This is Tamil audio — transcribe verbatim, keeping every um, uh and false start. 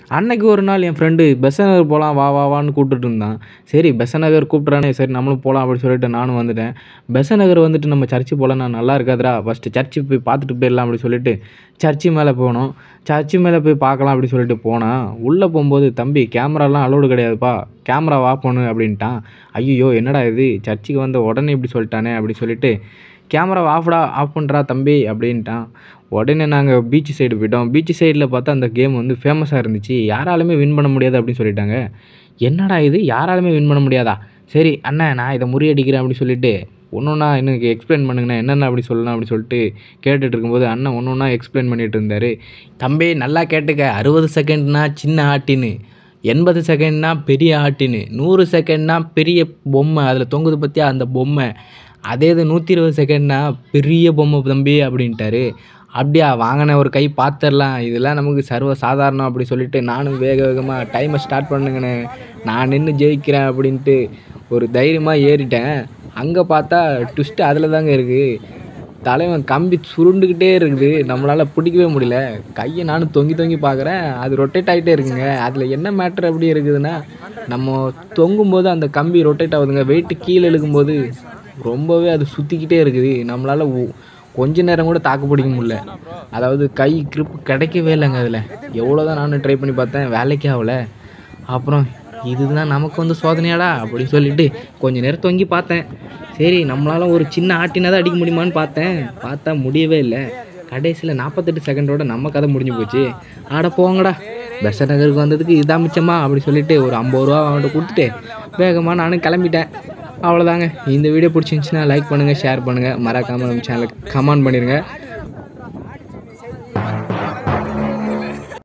அன்னைக்கு ஒரு நாள் என் ஃப்ரெண்டு பெசன்ட் நகர் போகலாம் வா வா வான்னு கூப்பிட்டுட்டு இருந்தான். சரி பெசன்ட் நகர் கூப்பிட்றானே, சரி நம்மளும் போகலாம் அப்படின்னு சொல்லிட்டு நானும் வந்துட்டேன். பெசன்ட் நகர் வந்துட்டு நம்ம சர்ச்சு போகலன்னா நல்லா இருக்காதுடா, ஃபஸ்ட்டு சர்ச்சு போய் பார்த்துட்டு போயிடலாம் அப்படின்னு சொல்லிட்டு சர்ச்சு மேலே போனோம். சர்ச்சு மேலே போய் பார்க்கலாம் அப்படின்னு சொல்லிட்டு போனால் உள்ளே போகும்போது, தம்பி கேமராலாம் அலோடு கிடையாதுப்பா, கேமரா ஆஃப் பண்ணு அப்படின்ட்டான். ஐயோ என்னடா இது, சர்ச்சுக்கு வந்த உடனே இப்படி சொல்லிட்டானே அப்படின்னு சொல்லிட்டு கேமரா ஆஃப்டா ஆஃப் பண்ணுறா தம்பி அப்படின்ட்டான். உடனே நாங்கள் பீச் சைடு போய்ட்டோம். பீச் சைடில் பார்த்தா அந்த கேம் வந்து ஃபேமஸாக இருந்துச்சு. யாராலுமே வின் பண்ண முடியாது அப்படின்னு சொல்லிட்டாங்க. என்னடா இது, யாராலுமே வின் பண்ண முடியாதா? சரி அண்ணா நான் இதை முறியடிக்கிறேன் அப்படின்னு சொல்லிட்டு ஒன்று ஒன்றா எனக்கு எக்ஸ்பிளைன் பண்ணுங்கண்ணா, என்னென்ன அப்படி சொல்லலாம் அப்படின்னு சொல்லிட்டு கேட்டுட்டு இருக்கும்போது அண்ணன் ஒன்று ஒன்றா எக்ஸ்பிளைன் பண்ணிகிட்டு இருந்தார். தம்பி நல்லா கேட்டுக்க, அறுபது செகண்ட்னா சின்ன ஆட்டின்னு, எண்பது செகண்ட்னா பெரிய ஆட்டின்னு, நூறு செகண்ட்னா பெரிய பொம்மை அதில் தொங்குது பார்த்தியா அந்த பொம்மை, அதே இது நூற்றி இருபது செகண்ட்னா பெரிய பொம்மை தம்பி அப்படின்ட்டாரு. அப்படியா, வாங்கின ஒரு கை பார்த்துடலாம், இதெல்லாம் நமக்கு சர்வ சாதாரணம் அப்படி சொல்லிட்டு நானும் வேக வேகமாக டைமை ஸ்டார்ட் பண்ணுங்கண்ணே, நான் நின்று ஜெயிக்கிறேன் அப்படின்ட்டு ஒரு தைரியமாக ஏறிட்டேன். அங்கே பார்த்தா ட்விஸ்ட்டு அதில் தாங்க இருக்குது. தலைவன் கம்பி சுருண்டுக்கிட்டே இருக்குது, நம்மளால் பிடிக்கவே முடியல. கையை நானும் தொங்கி தொங்கி பார்க்குறேன், அது ரொட்டேட் ஆகிட்டே இருக்குங்க. அதில் என்ன மேட்ரு எப்படி இருக்குதுன்னா, நம்ம தொங்கும்போது அந்த கம்பி ரொட்டேட் ஆகுதுங்க, வெயிட்டு கீழே இழுக்கும்போது ரொம்பவே அது சுற்றிக்கிட்டே இருக்குது. நம்மளால் கொஞ்ச நேரம் கூட தாக்கு பிடிக்க முடியல. அதாவது கை கிரிப்பு கிடைக்கவே இல்லைங்க. அதில் எவ்வளோ தான் நானும் ட்ரை பண்ணி பார்த்தேன், வேலைக்கே ஆகலை. அப்புறம் இதுதான் நமக்கு வந்து சோதனையாடா அப்படின்னு சொல்லிட்டு கொஞ்சம் நேரம் தொங்கி பார்த்தேன். சரி நம்மளால் ஒரு சின்ன ஆட்டினா தான் அடிக்க முடியுமான்னு பார்த்தேன், பார்த்தா முடியவே இல்லை. கடைசியில் நாற்பத்தெட்டு செகண்டோட நம்ம கதை முடிஞ்சு போச்சு. ஆட போங்கடா, பெசன்ட் நகருக்கு வந்ததுக்கு இதான் மிச்சமா அப்படி சொல்லிட்டு ஒரு ஐம்பது ரூபா அவன்கிட்ட கொடுத்துட்டு வேகமாக நானும் கிளம்பிட்டேன். அவ்வளோதாங்க. இந்த வீடியோ பிடிச்சிருந்துச்சின்னா லைக் பண்ணுங்கள், ஷேர் பண்ணுங்கள், மறக்காமல் நம்ம சேனலுக்கு கமெண்ட் பண்ணிடுங்க.